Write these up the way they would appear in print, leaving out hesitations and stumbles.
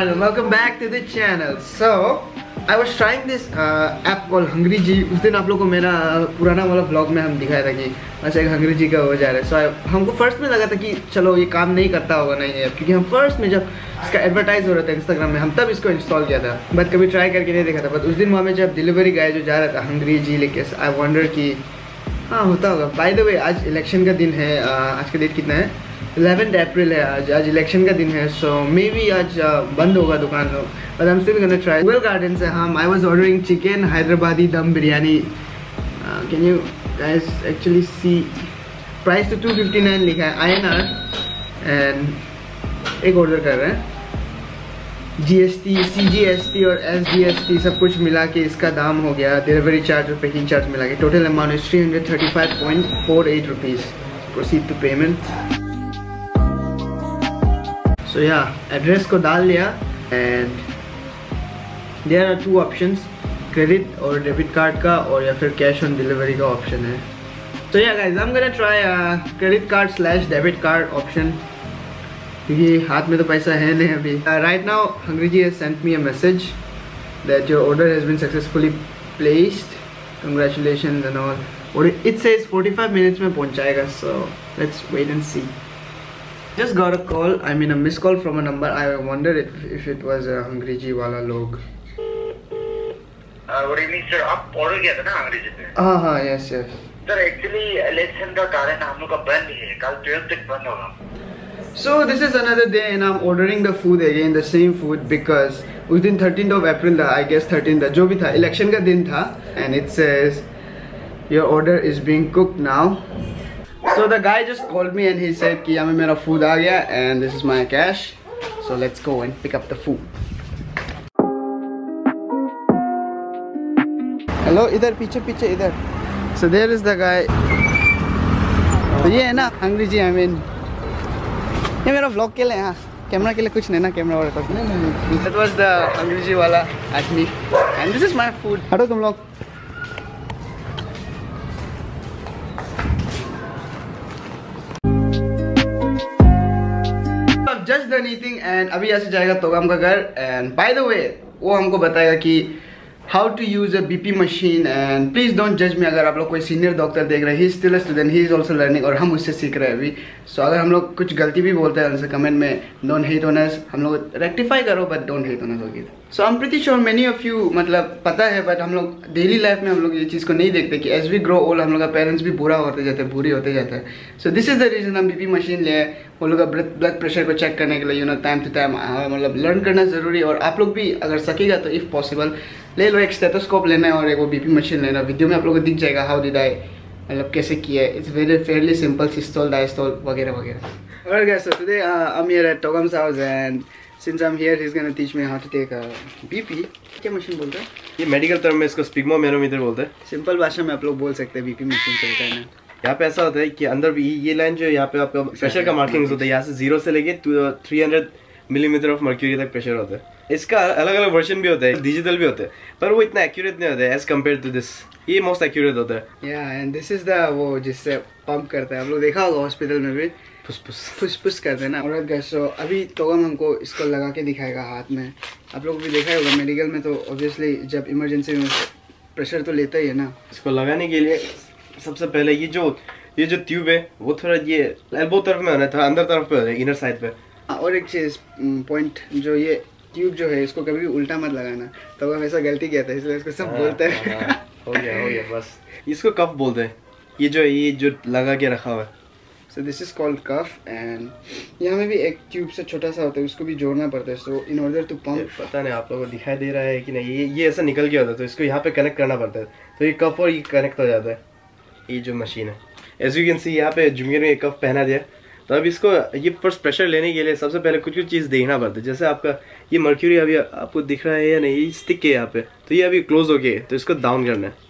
everyone and welcome back to the channel. So I was trying this app called Hungry G. उस दिन आप लोगों को मेरा पुराना वाला vlog में हम दिखाया था कि अच्छा एक Hungry G का हो जा रहा है. So हमको फर्स्ट में लगा था कि चलो ये काम नहीं करता होगा नहीं है, क्योंकि हम फर्स्ट में जब इसका एडवर्टाइज हो रहा था इंस्टाग्राम में हम तब इसको इंस्टॉल किया था, बट कभी ट्राई करके नहीं देखा था. बट उस दिन वहाँ में जब डिलीवरी गाय जो जा रहा था Hungry G लेके, आई वंडर कि हाँ होता होगा. बाय द वे आज इलेक्शन का दिन है. आज का डेट कितना है? 11 अप्रैल है. आज इलेक्शन का दिन है. सो मे बी आज बंद होगा दुकान. But I am still gonna try. Mughal Garden से हम I was ordering chicken Hyderabadi dum biryani. Can you guys actually see price तो 259 लिखा है INR. एंड एक ऑर्डर कर रहे हैं. GST, CGST और SGST सब कुछ मिला के इसका दाम हो गया, डिलीवरी चार्ज और पैकिंग चार्ज मिला के total amount is 335.48 rupees. Proceed to payment. So yeah address को डाल लिया and there are two options, credit और डेबिट कार्ड का और या फिर कैश ऑन डिलीवरी का ऑप्शन है. तो yeah guys I am gonna try credit card / debit card option, क्योंकि हाथ में तो पैसा है नहीं अभी. Right now Hungry G has sent me a message that your order has been successfully placed. Congratulations and all. और it says 45 minutes में पहुंच जाएगा. So let's wait and see. Just got a call. I mean a missed call from a number. I wondered if it was a Hungry G वाला लोग. Good evening sir. आप order किया था ना Hungry G पे? हाँ yes. Sir actually election का कारण हम लोग का बंद है, कल 12 तक बंद होगा. So this is another day and I'm ordering the food again, the same food, because उस दिन 13th of April था, I guess 13th था, जो भी था election का दिन था. And it says your order is being cooked now. So the guy just called me and he said कि यहाँ में मेरा food आ गया and this is my cash. So let's go and pick up the food. Hello, इधर पीछे इधर. So there is the guy. तो ये है ना Hungry G. I mean ये मेरा vlog के लिए, हाँ कैमरा के लिए कुछ नहीं ना, कैमरा वाले पास नहीं. That was the Hungry G वाला at me and this is my food. हटो तुम लोग. I've just done eating and अभी यहाँ से जाएगा तोगम का घर. And by the way वो हमको बताएगा कि how to use a BP machine. And please don't judge me अगर आप लोग कोई सीनियर डॉक्टर देख रहे हैं. he is still a student, he is also learning और हम उससे सीख रहे हैं अभी. so अगर हम लोग कुछ गलती भी बोलते हैं उनसे कमेंट में don't hate on us, हम लोग रेक्टिफाई करो but don't hate on us. होगी. so I'm pretty sure many of you मतलब पता है, but हम लोग डेली लाइफ में हम लोग ये चीज़ को नहीं देखते कि as we grow old हम लोग का पेरेंट्स भी बुरे होते जाते हैं. so this is the reason हम BP मशीन ले वो लोग का ब्लड प्रेशर को चेक करने के लिए टाइम टू टाइम मतलब लर्न करना ज़रूरी. और आप लोग भी अगर सकेगा तो इफ़ पॉसिबल ले लो. एक स्टेथोस्कोप लेना है और एक वो BP मशीन लेना. वीडियो में आप लोगों को दिख जाएगा हाउ डिड आई मतलब कैसे किया है. It's very fairly simple. Systole diastole वगैरह वगैरह. Alright guys, so today I'm here at Togam's house and since I'm here he's gonna teach me how to take a BP. क्या machine बोलते हैं? ये मेडिकल टर्म में इसको स्पिग्मोमेरोमीटर बोलते हैं. सिंपल भाषा में आप लोग बोल सकते हैं BP मशीन चलता है ना. यहाँ पे ऐसा होता है कि अंदर भी ये लाइन जो यहाँ पे आपका प्रेशर का मार्किंग्स होता है, यहाँ से 0 से लेके 300 मिलीमीटर ऑफ मर्क्यूरी तक प्रेशर होता है. इसका अलग अलग वर्जन भी होता है, डिजिटल भी होता है, पर वो इतना एक्यूरेट नहीं होता है एज कम्पेयर टू दिस. ये मोस्ट एक्यूरेट होता है. या एंड दिस इज द वो जिससे पंप करता है. आप लोग देखा होगा हॉस्पिटल में भी फुस करते हैं ना. और गाइस सो अभी तोगम हमको इसको लगा के दिखाएगा हाथ में. आप लोग भी देखा होगा मेडिकल में तो ऑब्वियसली जब इमरजेंसी में प्रेशर तो लेता ही है ना. इसको लगाने के लिए सबसे पहले ये जो ट्यूब है वो थोड़ा ये एल्बो तरफ में होना है, थोड़ा अंदर तरफ पे होना है, इनर साइड पे. और एक चीज़ पॉइंट, जो ये ट्यूब जो है इसको कभी भी उल्टा मत लगाना. तो हम ऐसा गलती किया था इसलिए इसको सब बोलते हैं. हो गया बस. इसको कफ बोलते हैं, ये जो लगा के रखा हुआ है. So this is called cuff. And यहाँ में भी एक ट्यूब से छोटा सा होता है, उसको भी जोड़ना पड़ता है. So in order to pump. पता नहीं आप लोगों को दिखाई दे रहा है कि नहीं, ये ऐसा निकल गया होता है तो इसको यहाँ पे कनेक्ट करना पड़ता है. तो ये कफ और ये कनेक्ट हो जाता है. ये जो मशीन है एज यू कैन सी यहाँ पे जुमियर में एक कफ पहना दिया. तो अब इसको ये फर्स्ट प्रेशर लेने के लिए सबसे पहले कुछ चीज़ देखना पड़ता है. जैसे आपका ये मर्क्यूरी अभी आपको दिख रहा है या नहीं, ये स्टिक है यहाँ पे, तो ये अभी क्लोज हो गया, तो इसको डाउन करना है.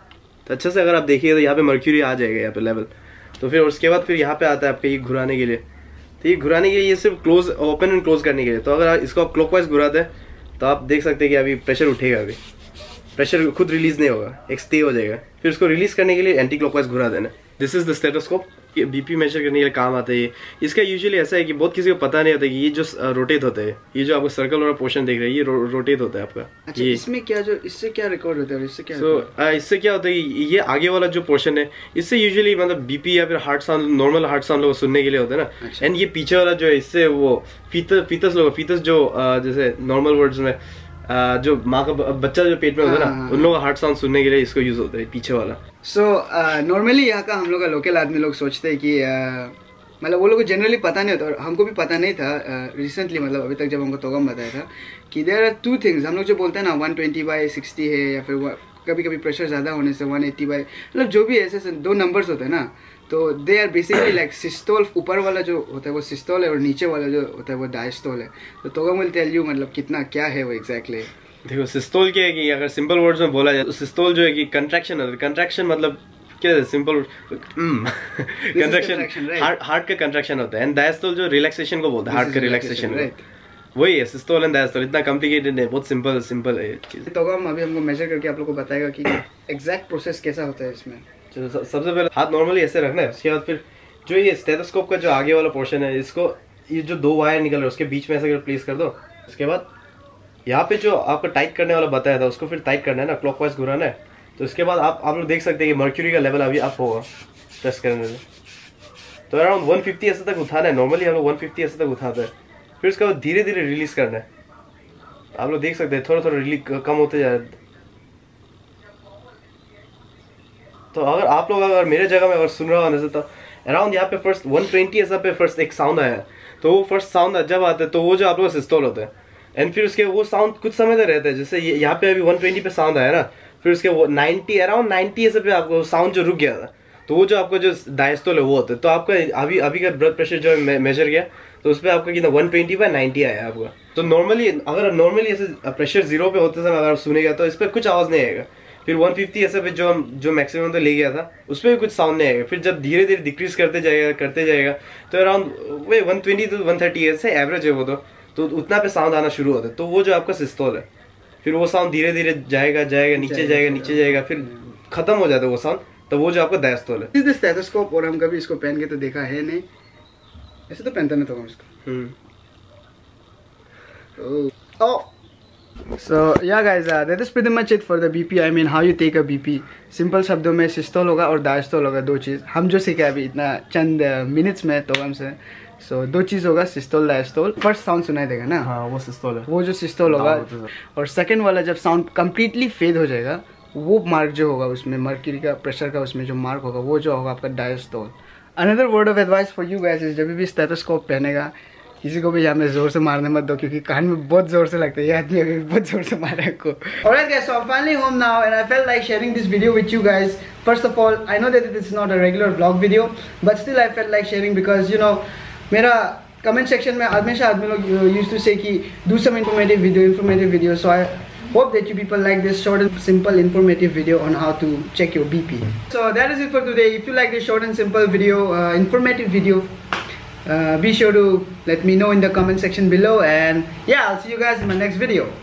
तो अच्छे से अगर आप देखिए तो यहाँ पे मर्क्यूरी आ जाएगा यहाँ पे लेवल. तो फिर उसके बाद फिर यहाँ पे आता है आपके ये घुराने के लिए. तो ये घुराने के लिए ये सिर्फ क्लोज ओपन एंड क्लोज करने के लिए. तो अगर इसको आप क्लॉकवाइज घुराते हैं तो आप देख सकते हैं कि अभी प्रेशर उठेगा, अभी प्रेशर खुद रिलीज नहीं होगा, एक स्टे हो जाएगा. फिर उसको रिलीज करने के लिए एंटी क्लॉकवाइज घुरा देना. This is the stethoscope. ये बीपी मेजर करने के लिए काम आता है। ये इसका यूजुअली ऐसा है कि बहुत किसी को पता नहीं होता कि ये जो रोटेट होता है, ये जो आपको सर्कल वाला पोर्शन दिख रहा है, ये रोटेट होता है आपका। अच्छा, इसमें क्या जो इससे क्या रिकॉर्ड होता है, इससे क्या इससे क्या होता है, ये आगे वाला जो पोर्शन है, इससे यूजुअली मतलब बीपी या फिर heart sound, normal heart sound लोग सुनने के लिए होता है ना। एंड ये पीछे वाला जो है, इससे वो फीतस जो जैसे नॉर्मल वर्ड्स में जो माँ का बच्चा जो पेट में होता है ना, उन लोगों का हार्ट साउंड सुनने के लिए इसको यूज होता है, पीछे वाला। सो नॉर्मली यहाँ का हम लोग का लोकल आदमी लोग सोचते हैं कि मतलब वो लोग को जनरली पता नहीं होता, और हमको भी पता नहीं था रिसेंटली, मतलब अभी तक जब हमको तोगम बताया था कि देयर आर 2 थिंग्स। हम लोग जो बोलते हैं ना 120/60 है, या फिर कभी कभी प्रेशर ज़्यादा होने से 180 मतलब जो भी ऐसे 2 नंबर्स होते हैं ना, तो they are basically like systole. ऊपर वाला जो होता है वो सिस्टोल है, और नीचे वाला जो होता है वो डायस्टोल है। तो तोगम विल टेल यू मतलब कितना क्या है वो एग्जैक्टली। देखो सिस्टोल क्या है कि अगर सिंपल वर्ड्स में बोला जाए तो सिस्टोल जो है कि कंट्रैक्शन है। कंट्रैक्शन मतलब क्या है, सिंपल कंट्रैक्शन, हार्ट का कंट्रैक्शन होता है। एंड डायस्टोल जो रिलैक्सेशन को बोलता है, हार्ट का रिलैक्सेशन, वही है सिस्टोल एंड डायस्टोल। इतना कॉम्प्लिकेटेड है, बहुत सिंपल है चीज। तो हम अभी हमको मेजर करके आप लोग को बताएगा कि एग्जैक्ट प्रोसेस कैसा होता है इसमें। सबसे पहले हाथ नॉर्मली ऐसे रखना है, उसके बाद फिर जो ये स्टेथोस्कोप का जो आगे वाला पोर्शन है, इसको ये जो 2 वायर निकल रहे हैं उसके बीच में ऐसे प्लेस कर दो। उसके बाद यहाँ पे जो आपको टाइट करने वाला बताया था उसको फिर टाइट करना है ना, क्लॉकवाइज घुराना है। तो इसके बाद आप लोग देख सकते हैं कि मर्क्यूरी का लेवल अभी अप होगा प्रेस करने से। तो अराउंड 150 ऐसे तक उठाना है। नॉर्मली हम लोग 150 ऐसे तक उठाते हैं, फिर उसके बाद धीरे धीरे रिलीज करना है। आप लोग देख सकते हैं थोड़ा थोड़ा रिलीज कम होते जा रहा है। तो अगर मेरे जगह में अगर सुन रहा हो तो अराउंड यहाँ पे फर्स्ट 120 ऐसा पे फर्स्ट एक साउंड आया है। तो वो फर्स्ट साउंड जब आता है तो वो जो आप लोग का सिस्टोल होता है। एंड फिर उसके वो साउंड कुछ समय तक रहता है। जैसे यहाँ पे अभी 120 पे साउंड आया ना, फिर उसके वो 90 अराउंड 90 ऐसे पे आपको साउंड जो रुक गया था, तो वो जो आपका जो डायस्टोल है वो होता है। तो आपका अभी का ब्लड प्रेशर जो मेजर किया तो उस पर आपका कितना 120/90 आया आपका। तो नॉर्मली ऐसे प्रेशर 0 पे होते समय अगर सुनेगा तो इस पर कुछ आवाज नहीं आएगा। फिर 150 ऐसे पे जो मैक्सिमम तो ले गया था उस पर भी कुछ साउंड नहीं आएगा। फिर जब धीरे धीरे डिक्रीज करते जाएगा तो अराउंड वही 120 to 130 ऐसे एवरेज है वो। तो उतना पे साउंड आना शुरू होता है। तो वो जो आपका सिस्टोल है, फिर वो साउंड धीरे धीरे जाएगा नीचे जाएगा, फिर खत्म हो जाता है वो साउंड। तो वो जो आपका डायस्टोल है। इस स्टेथोस्कोप, और हम कभी इसको पहन के तो देखा है नहीं, ऐसे तो पहनता नहीं तो हम इसको। So yeah guys, that is pretty much it for the BP. I mean how you take a BP. Simple शब्दों में सिस्टोल होगा और डायस्टोल होगा, 2 चीज़ हम जो सीखे अभी इतना चंद मिनट्स में तो हमसे। सो 2 चीज़ होगा, सिस्टोल डायस्टोल। फर्स्ट साउंड सुनाई देगा ना, हाँ वो सिस्टोल है, वो जो सिस्टोल होगा। और सेकंड वाला जब साउंड कम्प्लीटली फेड हो जाएगा, वो मार्क जो होगा उसमें मर्क्यूरी का प्रेशर का उसमें जो मार्क होगा वो जो होगा आपका diastole. Another word of advice for you guys is जब भी स्टेथोस्कोप पहनेगा किसी को भी यहाँ में जोर से मारने मत दो, क्योंकि कान में बहुत जोर से लगता है। ये आदमी अभी बहुत जोर से मारा है को। Alright guys, so I'm finally home now and I felt like sharing this video with you guys. First of all, I know that it is not a regular vlog video, but still I felt like sharing because you know मेरा comment section में हमेशा आदमी लोग used to say कि do some informative video. So I hope that you people like this short and simple informative video on how to check your BP. So that is it for today. If you like this short and simple video, informative video, be sure to let me know in the comment section below, and yeah, I'll see you guys in my next video.